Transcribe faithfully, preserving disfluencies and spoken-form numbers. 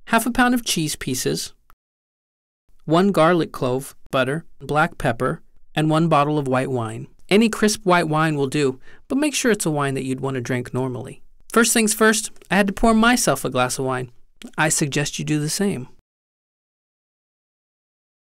half a pound of cheese pieces, one garlic clove, butter, black pepper, and one bottle of white wine. Any crisp white wine will do, but make sure it's a wine that you'd want to drink normally. First things first, I had to pour myself a glass of wine. I suggest you do the same.